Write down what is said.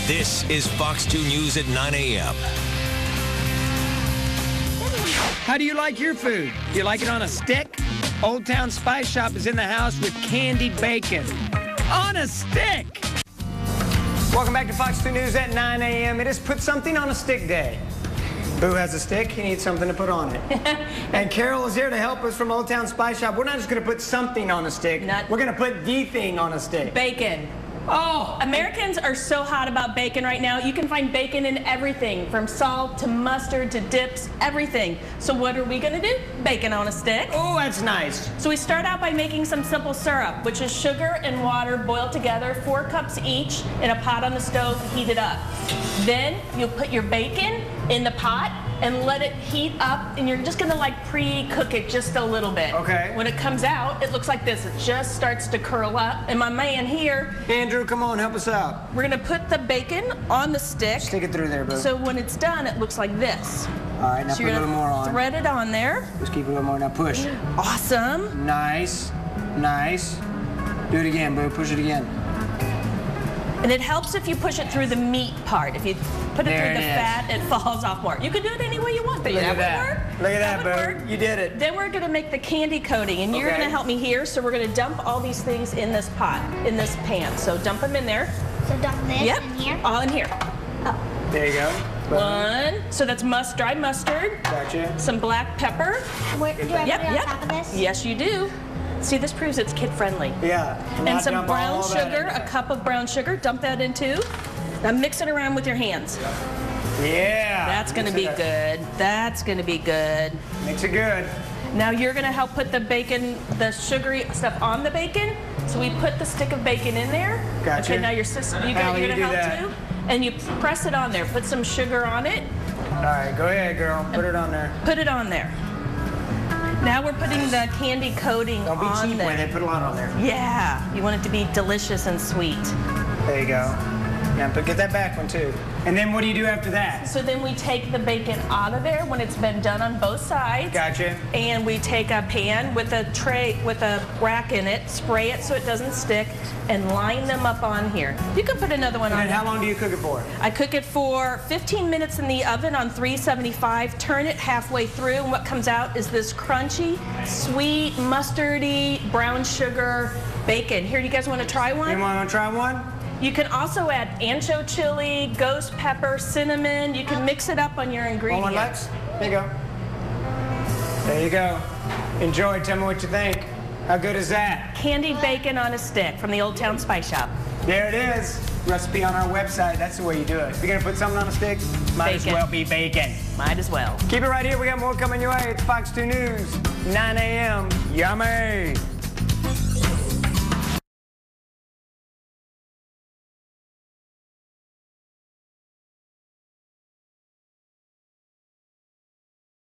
This is Fox 2 News at 9 a.m. How do you like your food? Do you like it on a stick? Old Town Spice Shop is in the house with candied bacon. On a stick! Welcome back to Fox 2 News at 9 a.m. It is Put Something on a Stick Day. Boo has a stick. He needs something to put on it. And Carol is here to help us from Old Town Spice Shop. We're not just going to put something on a stick. We're going to put the thing on a stick. Bacon. Oh! Americans are so hot about bacon right now. You can find bacon in everything, from salt to mustard to dips, everything. So what are we going to do? Bacon on a stick. Oh, that's nice. So we start out by making some simple syrup, which is sugar and water boiled together, 4 cups each, in a pot on the stove, heat it up. Then you'll put your bacon in the pot and let it heat up, and you're just gonna like pre-cook it just a little bit. Okay. When it comes out, it looks like this. It just starts to curl up. And my man here, Andrew, come on, help us out. we're gonna put the bacon on the stick. Stick it through there, boo. So when it's done, it looks like this. All right, now So put a you're little more on. thread it on there. Just keep a little more. Now push. Awesome. Nice. Nice. Do it again, boo. Push it again. And it helps if you push it through the meat part. If you put it through the fat, it falls off more. You can do it any way you want. Look at that. Look at that, boo. You did it. Then we're going to make the candy coating, and you're going to help me here. So we're going to dump all these things in this pot, in this pan. So dump them in there. So dump this in here? All in here. Oh. There you go. One. So that's dry mustard. Gotcha. Some black pepper. Where, do I put it on top of this? Yes, you do. See, this proves it's kid-friendly. Yeah. And some brown sugar, a cup of brown sugar. Dump that in too. Now mix it around with your hands. Yeah. That's going to be good. That's going to be good. Makes it good. Now you're going to help put the bacon, the sugary stuff on the bacon. So we put the stick of bacon in there. Gotcha. Okay, now you're going to help too. And you press it on there. Put some sugar on it. All right, go ahead, girl. Put it on there. Put it on there. Now we're putting the candy coating on there. Don't be cheap with it. Put a lot on there. Yeah, you want it to be delicious and sweet. There you go. Now get that back one too. And then what do you do after that? So then we take the bacon out of there when it's been done on both sides. Gotcha. And we take a pan with a tray, with a rack in it, spray it so it doesn't stick, and line them up on here. You can put another one on. And how long do you cook it for? I cook it for 15 minutes in the oven on 375. Turn it halfway through, and what comes out is this crunchy, sweet, mustardy, brown sugar bacon. Here, you guys want to try one? You want to try one? You can also add ancho chili, ghost pepper, cinnamon. You can mix it up on your ingredients. Hold on, Lex. There you go. There you go. Enjoy. Tell me what you think. How good is that? Candied bacon on a stick from the Old Town Spice Shop. There it is. Recipe on our website. That's the way you do it. If you're going to put something on a stick, might as well be bacon. Might as well. Keep it right here. We got more coming your way. It's Fox 2 News, 9 a.m. Yummy.